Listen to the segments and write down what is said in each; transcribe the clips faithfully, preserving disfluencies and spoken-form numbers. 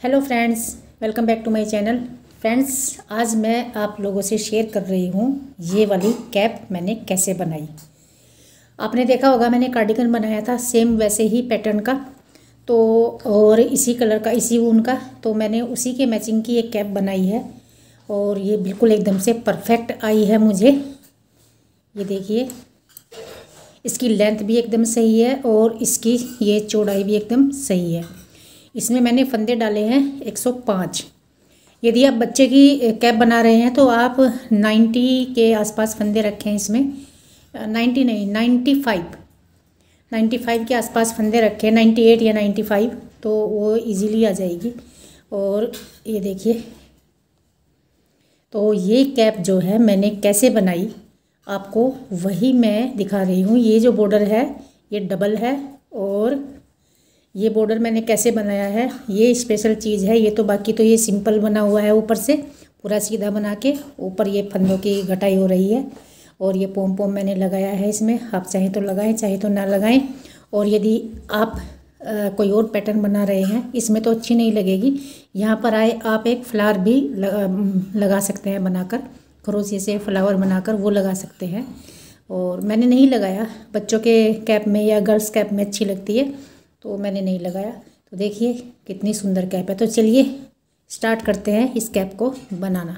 Hello friends, welcome back to my channel. Friends, आज मैं आप लोगों से शेयर कर रही हूँ ये वाली कैप मैंने कैसे बनाई। आपने देखा होगा मैंने कार्डिगन बनाया था सेम वैसे ही पैटर्न का, तो और इसी कलर का, इसी ऊन का, तो मैंने उसी के मैचिंग की एक कैप बनाई है और ये बिल्कुल एकदम से परफेक्ट आई है मुझे। ये देखिए, इसकी लेंथ भी एकदम सही है और इसकी ये चौड़ाई भी एकदम सही है। इसमें मैंने फंदे डाले हैं एक सौ पाँच। यदि आप बच्चे की कैप बना रहे हैं तो आप नब्बे के आसपास फंदे रखें इसमें। नब्बे नहीं, पचानवे पचानवे के आसपास फंदे रखें, अट्ठानवे या पचानवे, तो वो इजीली आ जाएगी। और ये देखिए, तो ये कैप जो है मैंने कैसे बनाई आपको वही मैं दिखा रही हूँ। ये जो बॉर्डर है ये डबल है और ये बॉर्डर मैंने कैसे बनाया है ये स्पेशल चीज़ है। ये तो बाकी तो ये सिंपल बना हुआ है, ऊपर से पूरा सीधा बना के ऊपर ये फंदों की घटाई हो रही है और ये पोम पोम मैंने लगाया है इसमें। आप चाहे तो लगाएं, चाहे तो ना लगाएं। और यदि आप आ, कोई और पैटर्न बना रहे हैं, इसमें तो अच्छी नहीं लगेगी, यहाँ पर आए आप एक फ्लावर भी लगा, लगा सकते हैं बनाकर, क्रोशिया से फ्लावर बनाकर वो लगा सकते हैं। और मैंने नहीं लगाया, बच्चों के कैप में या गर्ल्स कैप में अच्छी लगती है तो मैंने नहीं लगाया। तो देखिए कितनी सुंदर कैप है। तो चलिए स्टार्ट करते हैं इस कैप को बनाना।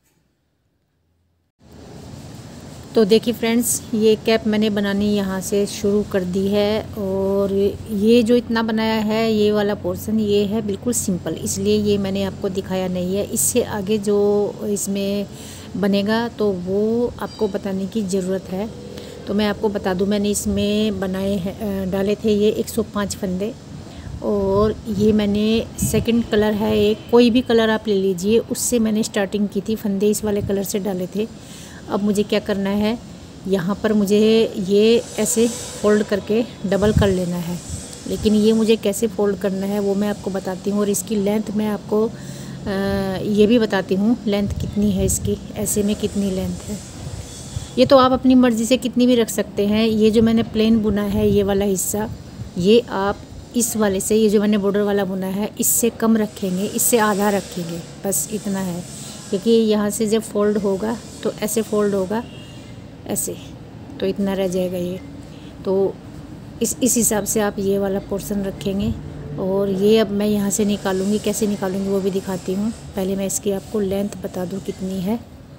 तो देखिए फ्रेंड्स, ये कैप मैंने बनानी यहाँ से शुरू कर दी है और ये जो इतना बनाया है ये वाला पोर्शन ये है बिल्कुल सिंपल, इसलिए ये मैंने आपको दिखाया नहीं है। इससे आगे जो इसमें बनेगा तो वो आपको बताने की ज़रूरत है। तो मैं आपको बता दूं, मैंने इसमें बनाए हैं, डाले थे ये एक सौ पाँच फंदे और ये मैंने सेकंड कलर है एक, कोई भी कलर आप ले लीजिए, उससे मैंने स्टार्टिंग की थी। फंदे इस वाले कलर से डाले थे। अब मुझे क्या करना है, यहाँ पर मुझे ये ऐसे फोल्ड करके डबल कर लेना है, लेकिन ये मुझे कैसे फोल्ड करना है वो मैं आपको बताती हूँ। और इसकी लेंथ मैं आपको आ, ये भी बताती हूँ, लेंथ कितनी है इसकी, ऐसे में कितनी लेंथ है। ये तो आप अपनी मर्ज़ी से कितनी भी रख सकते हैं। ये जो मैंने प्लेन बुना है ये वाला हिस्सा, ये आप इस वाले से, ये जो मैंने बॉर्डर वाला बुना है इससे कम रखेंगे, इससे आधा रखेंगे, बस इतना है। क्योंकि यहाँ से जब फोल्ड होगा तो ऐसे फोल्ड होगा, ऐसे, तो इतना रह जाएगा ये। तो इस इस हिसाब से आप ये वाला पोर्शन रखेंगे। और ये अब मैं यहाँ से निकालूँगी, कैसे निकालूँगी वो भी दिखाती हूँ। पहले मैं इसकी आपको लेंथ बता दूँ कितनी है।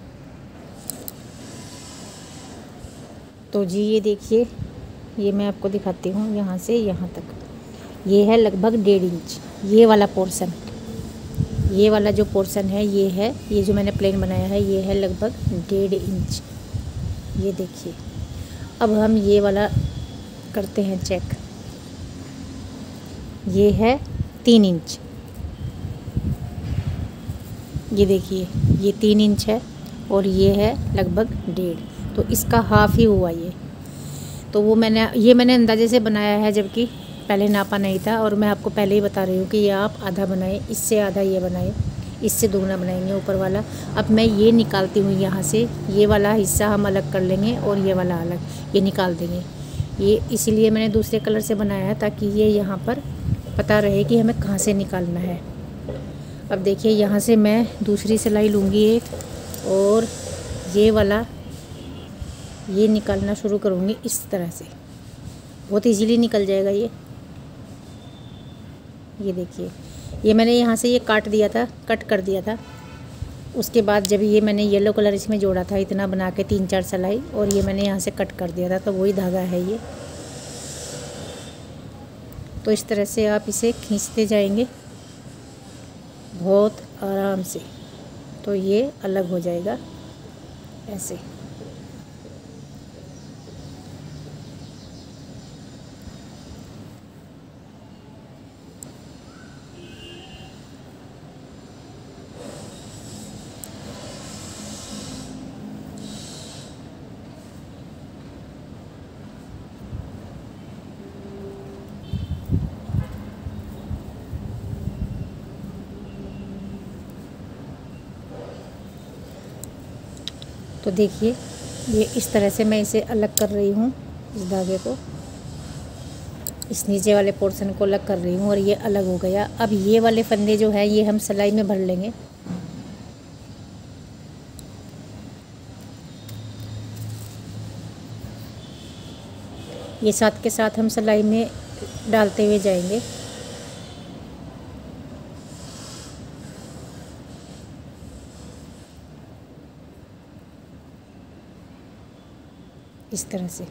तो जी ये देखिए, ये मैं आपको दिखाती हूँ, यहाँ से यहाँ तक ये है लगभग डेढ़ इंच। ये वाला पोर्शन, ये वाला जो पोर्शन है ये है, ये जो मैंने प्लेन बनाया है ये है लगभग डेढ़ इंच। ये देखिए, अब हम ये वाला करते हैं चेक। ये है तीन इंच, ये देखिए ये तीन इंच है और ये है लगभग डेढ़, तो इसका हाफ ही हुआ ये। तो वो मैंने ये मैंने अंदाजे से बनाया है, जबकि पहले नापा नहीं था। और मैं आपको पहले ही बता रही हूँ कि ये आप आधा बनाएं, इससे आधा ये बनाएं, इससे दोगुना बनाएंगे ऊपर वाला। अब मैं ये निकालती हूँ यहाँ से, ये वाला हिस्सा हम अलग कर लेंगे और ये वाला अलग, ये निकाल देंगे। ये इसीलिए मैंने दूसरे कलर से बनाया है ताकि ये यहाँ पर पता रहे कि हमें कहाँ से निकालना है। अब देखिए, यहाँ से मैं दूसरी सिलाई लूँगी एक और ये वाला ये निकालना शुरू करूँगी इस तरह से, बहुत इजीली निकल जाएगा ये। ये देखिए, ये मैंने यहाँ से ये काट दिया था, कट कर दिया था। उसके बाद जब ये मैंने येलो कलर इसमें जोड़ा था, इतना बना के तीन चार सिलाई, और ये मैंने यहाँ से कट कर दिया था, तो वही धागा है ये। तो इस तरह से आप इसे खींचते जाएंगे बहुत आराम से, तो ये अलग हो जाएगा ऐसे। तो देखिए, ये इस तरह से मैं इसे अलग कर रही हूँ, इस धागे को। इस नीचे वाले पोर्शन को अलग कर रही हूँ और ये अलग हो गया। अब ये वाले फंदे जो है ये हम सिलाई में भर लेंगे। ये साथ के साथ हम सिलाई में डालते हुए जाएंगे। इस तरह से।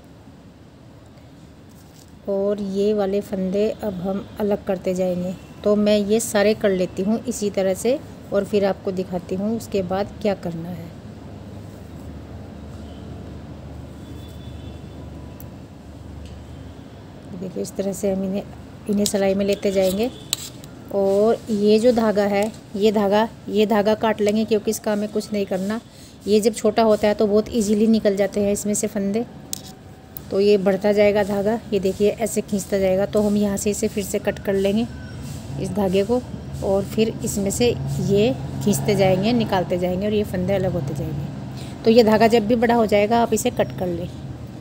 और ये वाले फंदे अब हम अलग करते जाएंगे। तो मैं ये सारे कर लेती हूँ इसी तरह से और फिर आपको दिखाती हूँ उसके बाद क्या करना है। देखिए इस तरह से हम इन्हें इन्हें सिलाई में लेते जाएंगे। और ये जो धागा है ये धागा ये धागा काट लेंगे क्योंकि इसका हमें कुछ नहीं करना। ये जब छोटा होता है तो बहुत इजीली निकल जाते हैं इसमें से फंदे। तो ये बढ़ता जाएगा धागा, ये देखिए ऐसे खींचता जाएगा। तो हम यहाँ से इसे फिर से कट कर लेंगे इस धागे को और फिर इसमें से ये खींचते जाएंगे, निकालते जाएंगे और ये फंदे अलग होते जाएंगे। तो ये धागा जब भी बड़ा हो जाएगा आप इसे कट कर लें।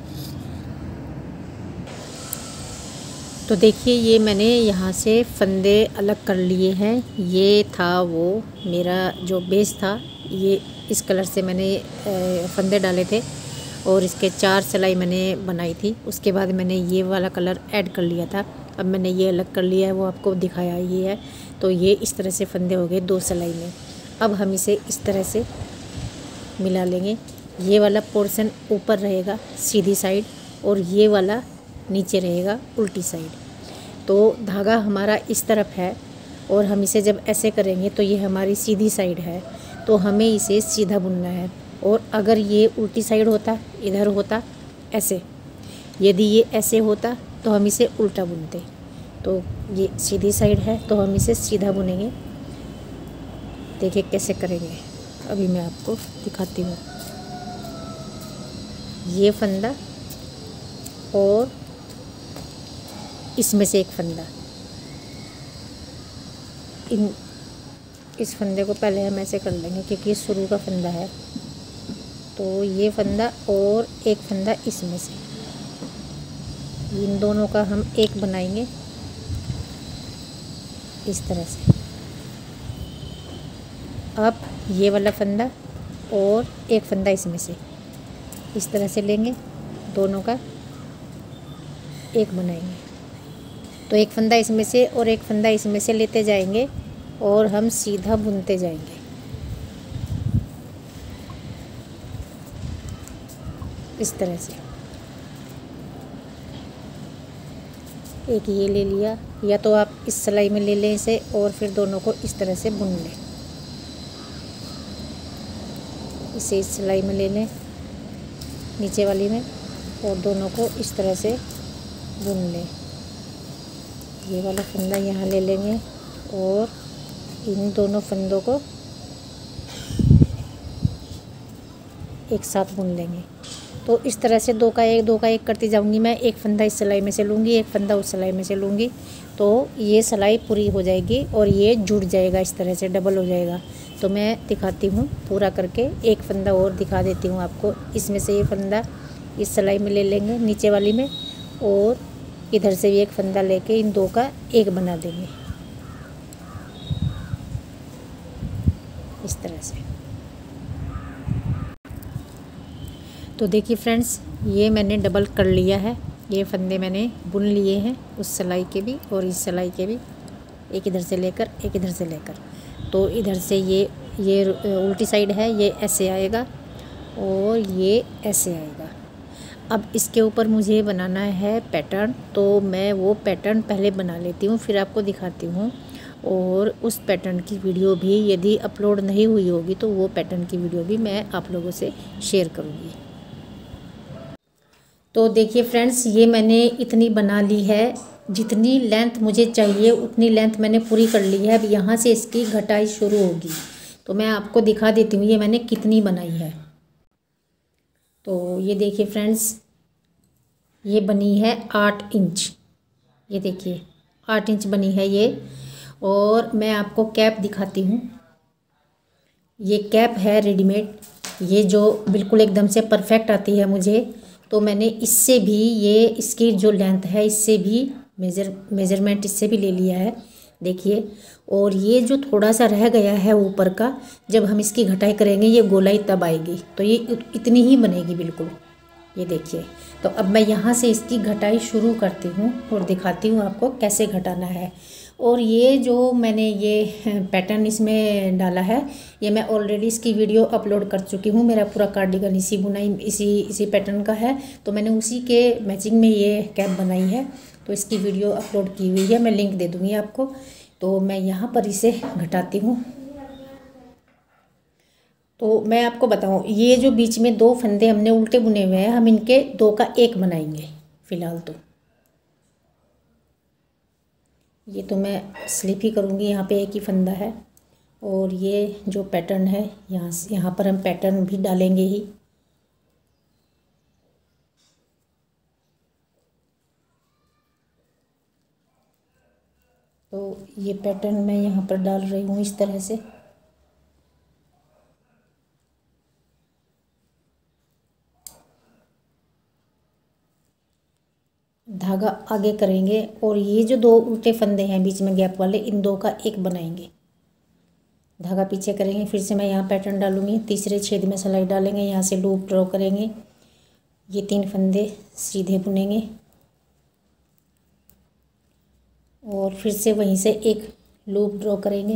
तो देखिए ये मैंने यहाँ से फंदे अलग कर लिए हैं। ये था वो मेरा जो बेस था, ये इस कलर से मैंने फंदे डाले थे और इसके चार सिलाई मैंने बनाई थी। उसके बाद मैंने ये वाला कलर ऐड कर लिया था। अब मैंने ये अलग कर लिया है, वो आपको दिखाया ये है। तो ये इस तरह से फंदे हो गए दो सिलाई में। अब हम इसे इस तरह से मिला लेंगे। ये वाला पोर्शन ऊपर रहेगा सीधी साइड और ये वाला नीचे रहेगा उल्टी साइड। तो धागा हमारा इस तरफ है और हम इसे जब ऐसे करेंगे तो ये हमारी सीधी साइड है, तो हमें इसे सीधा बुनना है। और अगर ये उल्टी साइड होता, इधर होता ऐसे, यदि ये ऐसे होता तो हम इसे उल्टा बुनते। तो ये सीधी साइड है तो हम इसे सीधा बुनेंगे। देखिए कैसे करेंगे, अभी मैं आपको दिखाती हूँ। ये फंदा और इसमें से एक फंदा, इन इस फंदे को पहले हम ऐसे कर लेंगे क्योंकि ये शुरू का फंदा है। तो ये फंदा और एक फंदा इसमें से, इन दोनों का हम एक बनाएंगे इस तरह से। अब ये वाला फंदा और एक फंदा इसमें से इस तरह से लेंगे, दोनों का एक बनाएंगे। तो एक फंदा इसमें से और एक फंदा इसमें से लेते जाएंगे और हम सीधा बुनते जाएंगे इस तरह से। एक ये ले लिया, या तो आप इस सिलाई में ले लें इसे और फिर दोनों को इस तरह से बुन लें। इसे इस सिलाई में ले लें नीचे वाली में और दोनों को इस तरह से बुन लें। ये वाला फंदा यहाँ ले लेंगे और इन दोनों फंदों को एक साथ बुन लेंगे। तो इस तरह से दो का एक दो का एक करती जाऊंगी मैं। एक फंदा इस सिलाई में से लूँगी, एक फंदा उस सिलाई में से लूँगी, तो ये सिलाई पूरी हो जाएगी और ये जुड़ जाएगा इस तरह से, डबल हो जाएगा। तो मैं दिखाती हूँ पूरा करके, एक फंदा और दिखा देती हूँ आपको। इसमें से ये फंदा इस सिलाई में ले लेंगे नीचे वाली में और इधर से भी एक फंदा लेके इन दो का एक बना देंगे इस तरह से। तो देखिए फ्रेंड्स, ये मैंने डबल कर लिया है। ये फंदे मैंने बुन लिए हैं उस सिलाई के भी और इस सिलाई के भी, एक इधर से लेकर एक इधर से लेकर। तो इधर से ये ये उल्टी साइड है, ये ऐसे आएगा और ये ऐसे आएगा। अब इसके ऊपर मुझे बनाना है पैटर्न, तो मैं वो पैटर्न पहले बना लेती हूँ फिर आपको दिखाती हूँ। और उस पैटर्न की वीडियो भी यदि अपलोड नहीं हुई होगी तो वो पैटर्न की वीडियो भी मैं आप लोगों से शेयर करूँगी। तो देखिए फ्रेंड्स, ये मैंने इतनी बना ली है, जितनी लेंथ मुझे चाहिए उतनी लेंथ मैंने पूरी कर ली है। अब यहाँ से इसकी घटाई शुरू होगी, तो मैं आपको दिखा देती हूँ ये मैंने कितनी बनाई है। तो ये देखिए फ्रेंड्स, ये बनी है आठ इंच। ये देखिए आठ इंच बनी है ये। और मैं आपको कैप दिखाती हूँ। ये कैप है रेडीमेड, ये जो बिल्कुल एकदम से परफेक्ट आती है मुझे। तो मैंने इससे भी, ये इसकी जो लेंथ है इससे भी मेजर मेजरमेंट इससे भी ले लिया है, देखिए। और ये जो थोड़ा सा रह गया है ऊपर का, जब हम इसकी घटाई करेंगे ये गोलाई तब आएगी, तो ये इतनी ही बनेगी बिल्कुल, ये देखिए। तो अब मैं यहाँ से इसकी घटाई शुरू करती हूँ और दिखाती हूँ आपको कैसे घटाना है। और ये जो मैंने ये पैटर्न इसमें डाला है, ये मैं ऑलरेडी इसकी वीडियो अपलोड कर चुकी हूँ। मेरा पूरा कार्डिगन इसी बुनाई इसी इसी पैटर्न का है, तो मैंने उसी के मैचिंग में ये कैप बनाई है, तो इसकी वीडियो अपलोड की हुई है, मैं लिंक दे दूँगी आपको। तो मैं यहाँ पर इसे घटाती हूँ। तो मैं आपको बताऊँ, ये जो बीच में दो फंदे हमने उल्टे बुने हुए हैं, हम इनके दो का एक बनाएंगे फ़िलहाल। तो ये तो मैं स्लिप ही करूँगी, यहाँ पे एक ही फंदा है। और ये जो पैटर्न है, यहाँ से यहाँ पर हम पैटर्न भी डालेंगे ही। तो ये पैटर्न मैं यहाँ पर डाल रही हूँ इस तरह से। धागा आगे करेंगे और ये जो दो उल्टे फंदे हैं बीच में गैप वाले, इन दो का एक बनाएंगे। धागा पीछे करेंगे, फिर से मैं यहाँ पैटर्न डालूँगी, तीसरे छेद में सिलाई डालेंगे, यहाँ से लूप ड्रॉ करेंगे, ये तीन फंदे सीधे बुनेंगे और फिर से वहीं से एक लूप ड्रॉ करेंगे।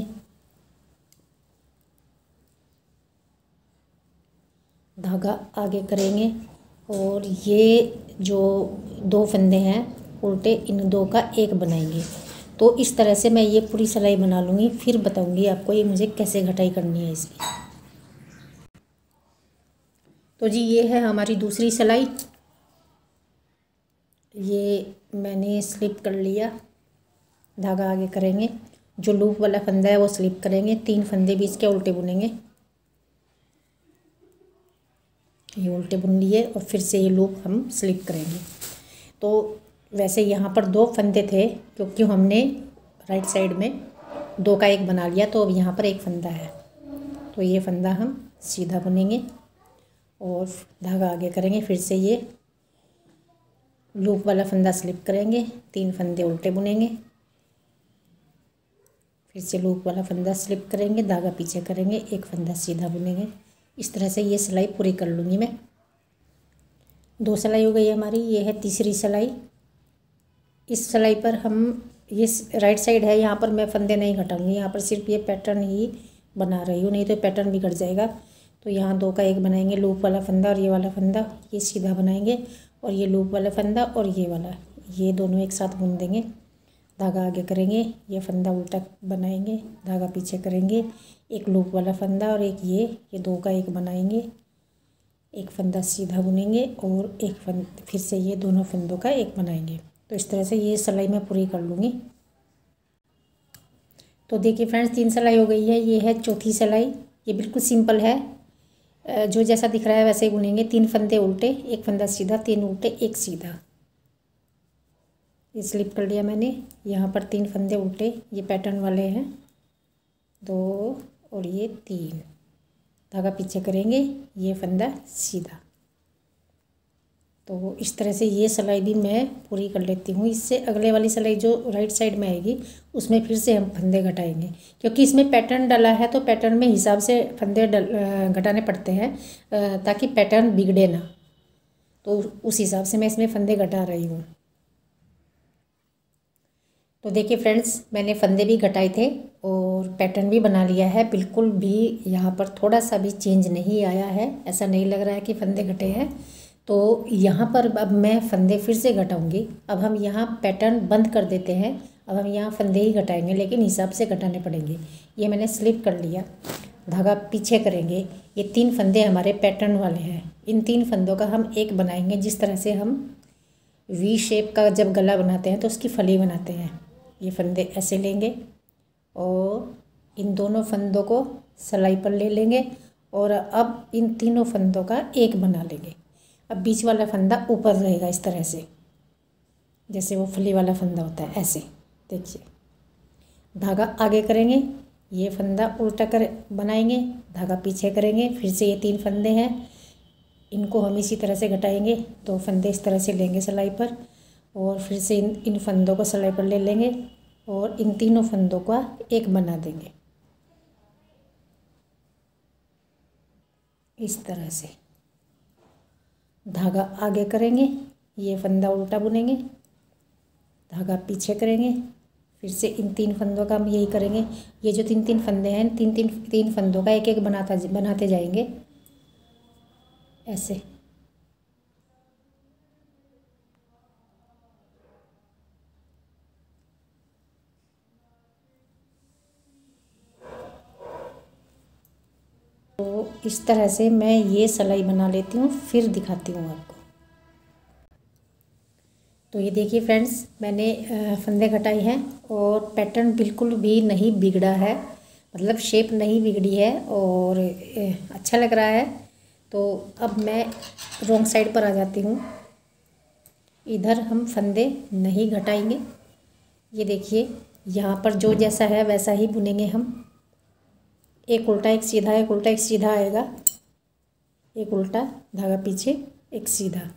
धागा आगे करेंगे और ये जो दो फंदे हैं उल्टे, इन दो का एक बनाएंगे। तो इस तरह से मैं ये पूरी सिलाई बना लूँगी, फिर बताऊँगी आपको ये मुझे कैसे घटाई करनी है इसकी। तो जी ये है हमारी दूसरी सिलाई। ये मैंने स्लिप कर लिया, धागा आगे करेंगे, जो लूप वाला फंदा है वो स्लिप करेंगे, तीन फंदे बीच के उल्टे बुनेंगे, ये उल्टे बुन लिए और फिर से ये लूप हम स्लिप करेंगे। तो वैसे यहाँ पर दो फंदे थे, क्योंकि हमने राइट साइड में दो का एक बना लिया, तो अब यहाँ पर एक फंदा है, तो ये फंदा हम सीधा बुनेंगे और धागा आगे करेंगे, फिर से ये लूप वाला फंदा स्लिप करेंगे, तीन फंदे उल्टे बुनेंगे, फिर से लूप वाला फंदा स्लिप करेंगे, धागा पीछे करेंगे, एक फंदा सीधा बुनेंगे। इस तरह से ये सिलाई पूरी कर लूँगी मैं। दो सिलाई हो गई हमारी, ये है तीसरी सिलाई। इस सिलाई पर हम ये राइट साइड है, यहाँ पर मैं फंदे नहीं घटाऊँगी, यहाँ पर सिर्फ ये पैटर्न ही बना रही हूँ, नहीं तो पैटर्न बिगड़ जाएगा। तो यहाँ दो का एक बनाएंगे, लूप वाला फंदा और ये वाला फंदा ये सीधा बनाएंगे, और ये लूप वाला फंदा और ये वाला, ये दोनों एक साथ बुन देंगे। धागा आगे करेंगे, ये फंदा उल्टा बनाएंगे, धागा पीछे करेंगे, एक लूप वाला फंदा और एक ये ये दो का एक बनाएंगे, एक फंदा सीधा बुनेंगे और एक फंद फिर से ये दोनों फंदों का एक बनाएंगे। तो इस तरह से ये सिलाई मैं पूरी कर लूँगी। तो देखिए फ्रेंड्स, तीन सिलाई हो गई है, ये है चौथी सिलाई। ये बिल्कुल सिंपल है, जो जैसा दिख रहा है वैसे ही बुनेंगे। तीन फंदे उल्टे, एक फंदा सीधा, तीन उल्टे एक सीधा, ये स्लिप कर लिया मैंने। यहाँ पर तीन फंदे उल्टे, ये पैटर्न वाले हैं, दो और ये तीन, धागा पीछे करेंगे, ये फंदा सीधा। तो इस तरह से ये सिलाई भी मैं पूरी कर लेती हूँ। इससे अगले वाली सिलाई जो राइट साइड में आएगी उसमें फिर से हम फंदे घटाएंगे, क्योंकि इसमें पैटर्न डाला है तो पैटर्न में हिसाब से फंदे घटाने पड़ते हैं ताकि पैटर्न बिगड़े ना। तो उस हिसाब से मैं इसमें फंदे घटा रही हूँ। तो देखिए फ्रेंड्स, मैंने फंदे भी घटाए थे और पैटर्न भी बना लिया है। बिल्कुल भी यहाँ पर थोड़ा सा भी चेंज नहीं आया है, ऐसा नहीं लग रहा है कि फंदे घटे हैं। तो यहाँ पर अब मैं फंदे फिर से घटाऊँगी। अब हम यहाँ पैटर्न बंद कर देते हैं, अब हम यहाँ फंदे ही घटाएंगे, लेकिन हिसाब से घटाने पड़ेंगे। ये मैंने स्लिप कर लिया, धागा पीछे करेंगे, ये तीन फंदे हमारे पैटर्न वाले हैं, इन तीन फंदों का हम एक बनाएंगे। जिस तरह से हम वी शेप का जब गला बनाते हैं तो उसकी फली बनाते हैं, ये फंदे ऐसे लेंगे और इन दोनों फंदों को सिलाई पर ले लेंगे और अब इन तीनों फंदों का एक बना लेंगे। अब बीच वाला फंदा ऊपर रहेगा इस तरह से, जैसे वो फली वाला फंदा होता है, ऐसे देखिए। धागा आगे करेंगे, ये फंदा उल्टा कर बनाएंगे, धागा पीछे करेंगे, फिर से ये तीन फंदे हैं, इनको हम इसी तरह से घटाएंगे। दो फंदे इस तरह से लेंगे सिलाई पर और फिर से इन इन फंदों को सिलाई पर ले लेंगे और इन तीनों फंदों का एक बना देंगे इस तरह से। धागा आगे करेंगे, ये फंदा उल्टा बुनेंगे, धागा पीछे करेंगे, फिर से इन तीन फंदों का हम यही करेंगे। ये जो तीन तीन फंदे हैं, तीन तीन तीन फंदों का एक एक बनाता बनाते जाएंगे ऐसे। तो इस तरह से मैं ये सिलाई बना लेती हूँ, फिर दिखाती हूँ आपको। तो ये देखिए फ्रेंड्स, मैंने फंदे घटाई हैं और पैटर्न बिल्कुल भी नहीं बिगड़ा है, मतलब शेप नहीं बिगड़ी है और अच्छा लग रहा है। तो अब मैं रॉन्ग साइड पर आ जाती हूँ। इधर हम फंदे नहीं घटाएंगे। ये देखिए, यहाँ पर जो जैसा है वैसा ही बुनेंगे हम। एक उल्टा एक सीधा, एक उल्टा एक सीधा आएगा, एक उल्टा धागा पीछे एक सीधा।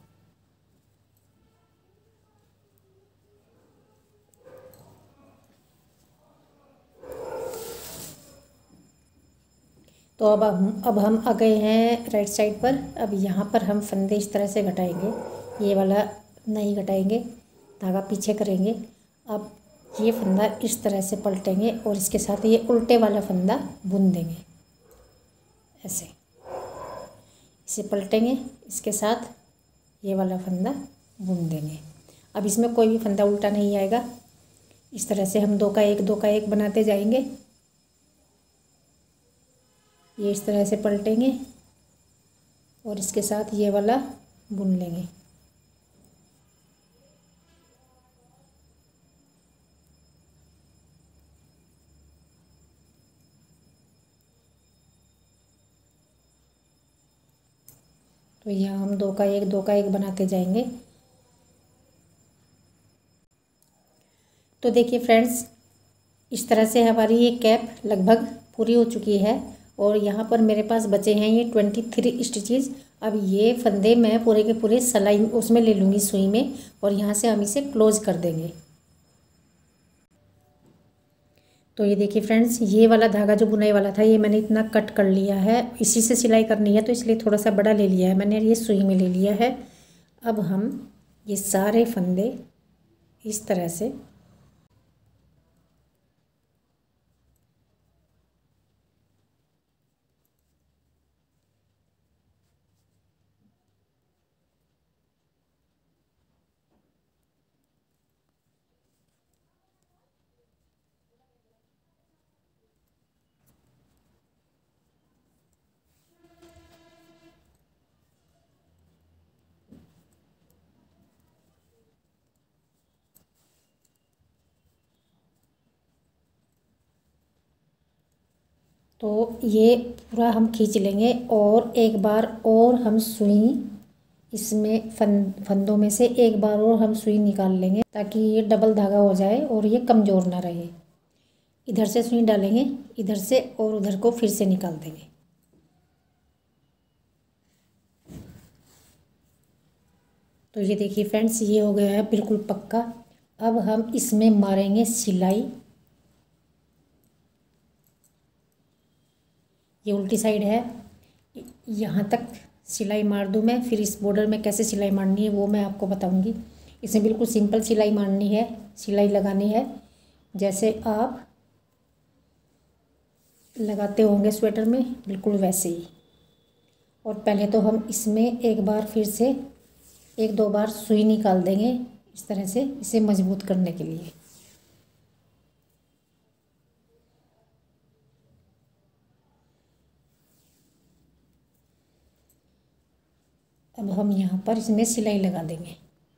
तो अब हम अब हम आ गए हैं राइट साइड पर। अब यहाँ पर हम फंदे इस तरह से घटाएंगे, ये वाला नहीं घटाएंगे, धागा पीछे करेंगे। अब ये फंदा इस तरह से पलटेंगे और इसके साथ ये उल्टे वाला फंदा बुन देंगे ऐसे। इसे पलटेंगे, इसके साथ ये वाला फंदा बुन देंगे। अब इसमें कोई भी फंदा उल्टा नहीं आएगा। इस तरह से हम दो का एक दो का एक बनाते जाएंगे। ये इस तरह से पलटेंगे और इसके साथ ये वाला बुन लेंगे। तो यहाँ हम दो का एक दो का एक बनाते जाएंगे। तो देखिए फ्रेंड्स, इस तरह से हमारी ये कैप लगभग पूरी हो चुकी है और यहाँ पर मेरे पास बचे हैं ये ट्वेंटी थ्री स्टिचेस। अब ये फंदे मैं पूरे के पूरे सिलाई उसमें ले लूँगी सुई में और यहाँ से हम इसे क्लोज कर देंगे। तो ये देखिए फ्रेंड्स, ये वाला धागा जो बुनाई वाला था ये मैंने इतना कट कर लिया है, इसी से सिलाई करनी है तो इसलिए थोड़ा सा बड़ा ले लिया है मैंने, ये सुई में ले लिया है। अब हम ये सारे फंदे इस तरह से तो ये पूरा हम खींच लेंगे और एक बार और हम सुई इसमें फन फंदों में से एक बार और हम सुई निकाल लेंगे ताकि ये डबल धागा हो जाए और ये कमज़ोर ना रहे। इधर से सुई डालेंगे, इधर से, और उधर को फिर से निकाल देंगे। तो ये देखिए फ्रेंड्स, ये हो गया है बिल्कुल पक्का। अब हम इसमें मारेंगे सिलाई। ये उल्टी साइड है, यहाँ तक सिलाई मार दूँ मैं, फिर इस बॉर्डर में कैसे सिलाई मारनी है वो मैं आपको बताऊंगी। इसमें बिल्कुल सिंपल सिलाई मारनी है, सिलाई लगानी है जैसे आप लगाते होंगे स्वेटर में, बिल्कुल वैसे ही। और पहले तो हम इसमें एक बार फिर से एक दो बार सुई निकाल देंगे इस तरह से, इसे मजबूत करने के लिए। अब हम यहाँ पर इसमें सिलाई लगा देंगे।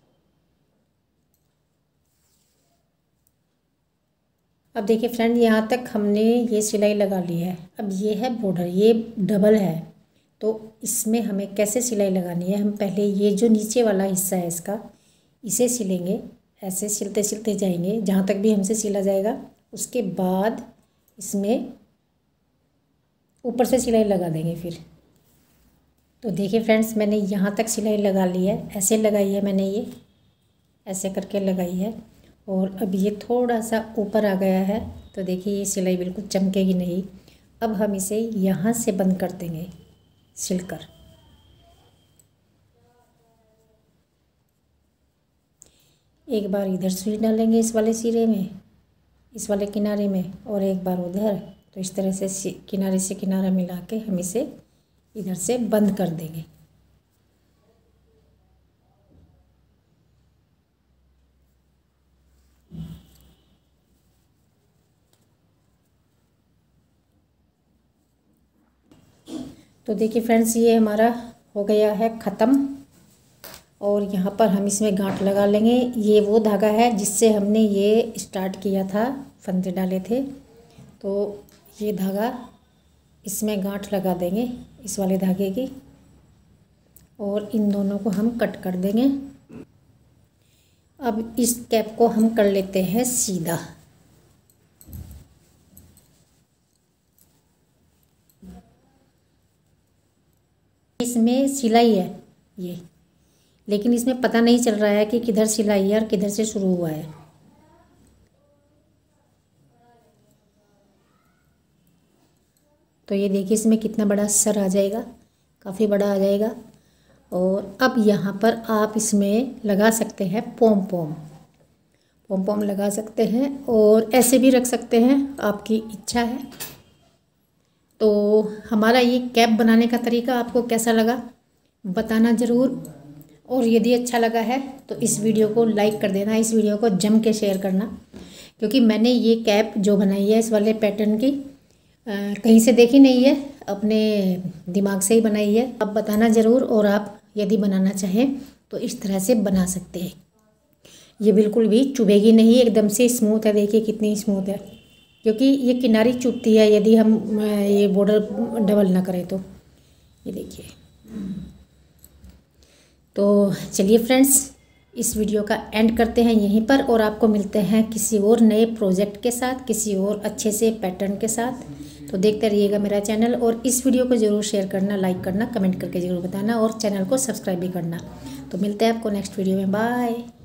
अब देखिए फ्रेंड, यहाँ तक हमने ये सिलाई लगा ली है। अब ये है बॉर्डर, ये डबल है, तो इसमें हमें कैसे सिलाई लगानी है। हम पहले ये जो नीचे वाला हिस्सा है इसका, इसे सिलेंगे, ऐसे सिलते सिलते जाएंगे जहाँ तक भी हमसे सिला जाएगा। उसके बाद इसमें ऊपर से सिलाई लगा देंगे फिर। तो देखिए फ्रेंड्स, मैंने यहाँ तक सिलाई लगा ली है, ऐसे लगाई है मैंने ये। ऐसे करके लगाई है। और अब ये थोड़ा सा ऊपर आ गया है, तो देखिए ये सिलाई बिल्कुल चमकेगी नहीं। अब हम इसे यहाँ से बंद कर देंगे सिलकर। एक बार इधर सुई डालेंगे इस वाले सिरे में, इस वाले किनारे में, और एक बार उधर। तो इस तरह से किनारे से किनारा मिला के हम इसे इधर से बंद कर देंगे। तो देखिए फ्रेंड्स, ये हमारा हो गया है ख़त्म। और यहाँ पर हम इसमें गांठ लगा लेंगे। ये वो धागा है जिससे हमने ये स्टार्ट किया था, फंदे डाले थे। तो ये धागा इसमें गांठ लगा देंगे, इस वाले धागे की, और इन दोनों को हम कट कर देंगे। अब इस कैप को हम कर लेते हैं सीधा। इसमें सिलाई है ये, लेकिन इसमें पता नहीं चल रहा है कि किधर सिलाई है और किधर से शुरू हुआ है। तो ये देखिए इसमें कितना बड़ा सर आ जाएगा, काफ़ी बड़ा आ जाएगा। और अब यहाँ पर आप इसमें लगा सकते हैं पोम पोम पोम पोम लगा सकते हैं, और ऐसे भी रख सकते हैं, आपकी इच्छा है। तो हमारा ये कैप बनाने का तरीका आपको कैसा लगा बताना ज़रूर। और यदि अच्छा लगा है तो इस वीडियो को लाइक कर देना, इस वीडियो को जम के शेयर करना, क्योंकि मैंने ये कैप जो बनाई है इस वाले पैटर्न की आ, कहीं से देखी नहीं है, अपने दिमाग से ही बनाई है। आप बताना ज़रूर, और आप यदि बनाना चाहें तो इस तरह से बना सकते हैं। ये बिल्कुल भी चुभेगी नहीं, एकदम से स्मूथ है। देखिए कितनी स्मूथ है, क्योंकि ये किनारी चुभती है यदि हम ये बॉर्डर डबल ना करें तो। ये देखिए। तो चलिए फ्रेंड्स, इस वीडियो का एंड करते हैं यहीं पर, और आपको मिलते हैं किसी और नए प्रोजेक्ट के साथ, किसी और अच्छे से पैटर्न के साथ। तो देखते रहिएगा मेरा चैनल, और इस वीडियो को ज़रूर शेयर करना, लाइक करना, कमेंट करके ज़रूर बताना, और चैनल को सब्सक्राइब भी करना। तो मिलते हैं आपको नेक्स्ट वीडियो में। बाय।